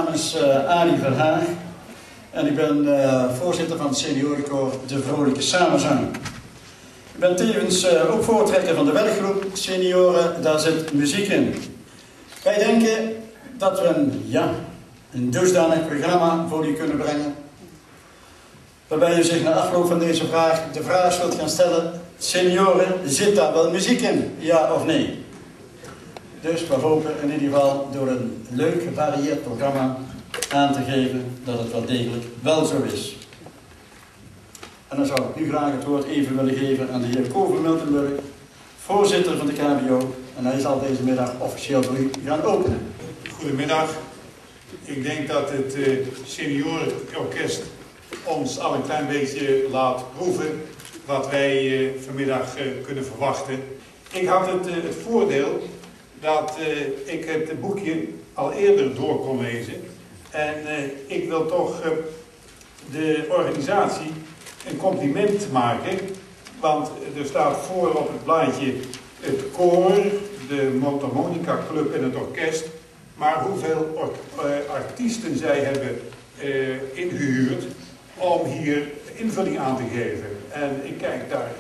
naam is Adi Verhaag en ik ben voorzitter van het seniorenkoor De Vrolijke Samenzang. Ik ben tevens ook voortrekker van de werkgroep Senioren, daar zit muziek in. Wij denken dat we een dusdanig programma voor u kunnen brengen, waarbij u zich na afloop van deze vraag de vraag zult gaan stellen: senioren, zit daar wel muziek in, ja of nee? Dus we hopen in ieder geval door een leuk gevarieerd programma aan te geven dat het wel degelijk wel zo is. En dan zou ik nu graag het woord even willen geven aan de heer Ko van Miltenburg, voorzitter van de KBO. En hij zal deze middag officieel voor u gaan openen. Goedemiddag. Ik denk dat het seniorenorkest ons al een klein beetje laat proeven wat wij vanmiddag kunnen verwachten. Ik had het voordeel dat ik het boekje al eerder door kon lezen. En ik wil toch de organisatie een compliment maken. Want er staat voor op het blaadje het koor, de Mondharmonica Club en het orkest. Maar hoeveel artiesten zij hebben ingehuurd om hier invulling aan te geven. En ik kijk daar,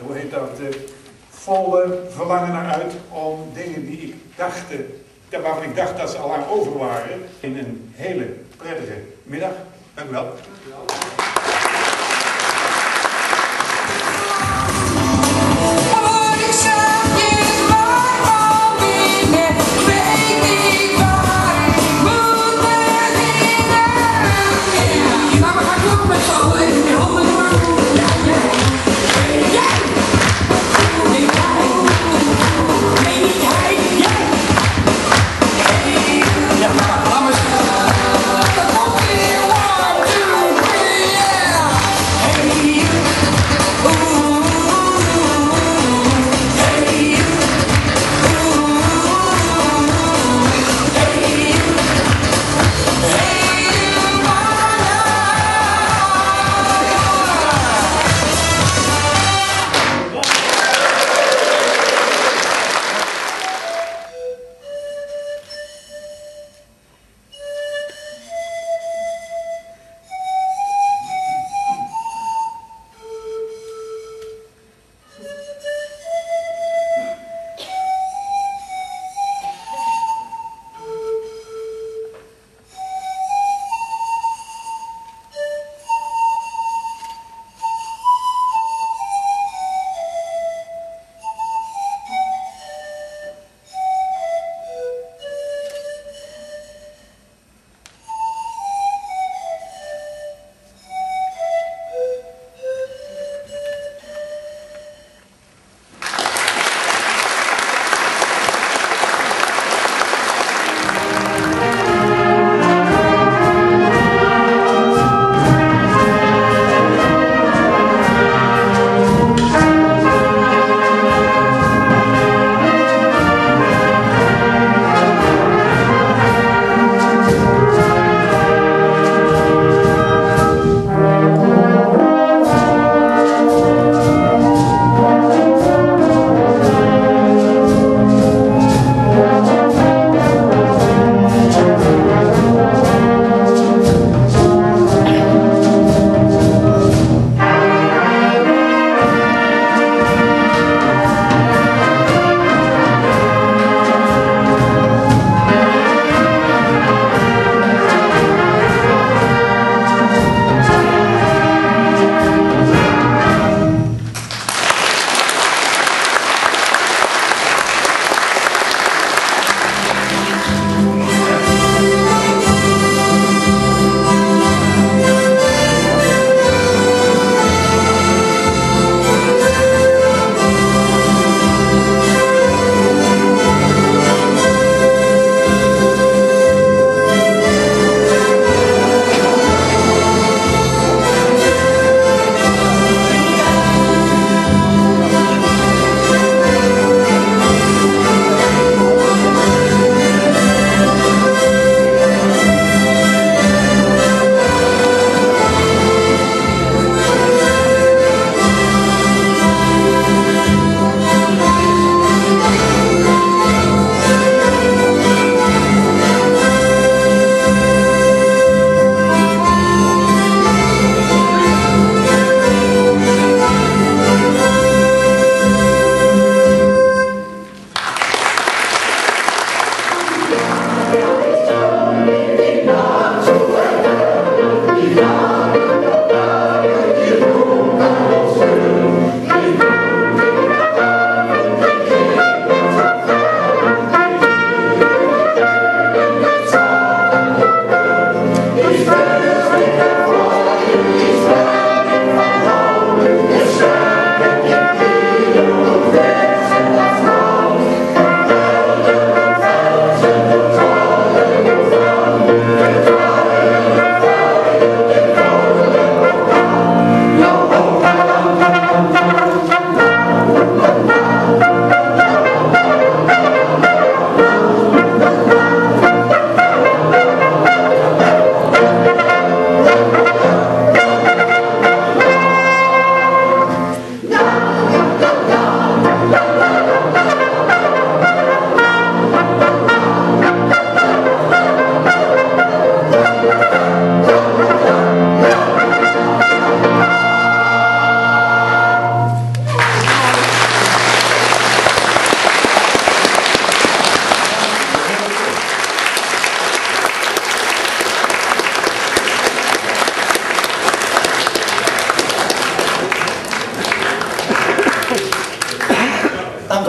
volle verlangen naar uit om dingen die ik dacht, waarvan ik dacht dat ze al lang over waren, in een hele prettige middag. Dank u wel. Yeah.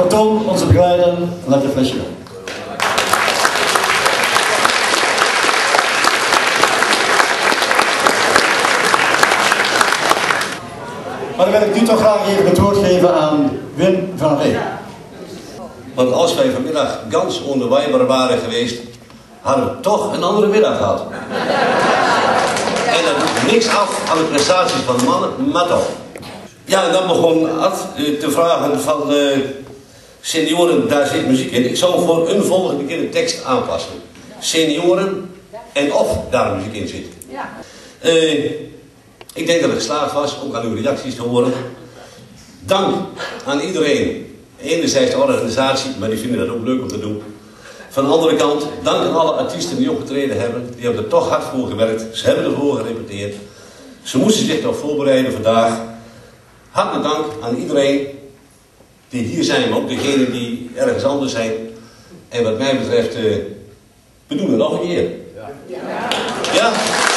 Kortom, onze begeleider, een lekker flesje wijn. Maar dan wil ik nu toch graag even het woord geven aan Wim van Ree. Want als wij vanmiddag gans onbewijbaar waren geweest, hadden we toch een andere middag gehad. En dat doet niks af aan de prestaties van de mannen, maar toch. Ja, en dan begon Ad te vragen van de senioren, daar zit muziek in. Ik zou voor een volgende keer de tekst aanpassen. Senioren en of daar muziek in zit. Ja. Ik denk dat het geslaagd was, ook aan uw reacties te horen. Dank aan iedereen. Enerzijds de organisatie, maar die vinden dat ook leuk om te doen. Van de andere kant, dank aan alle artiesten die opgetreden hebben. Die hebben er toch hard voor gewerkt. Ze hebben ervoor gerepeteerd. Ze moesten zich nog voorbereiden vandaag. Hartelijk dank aan iedereen die hier zijn, maar ook degenen die ergens anders zijn. En wat mij betreft, we doen het nog een keer. Ja?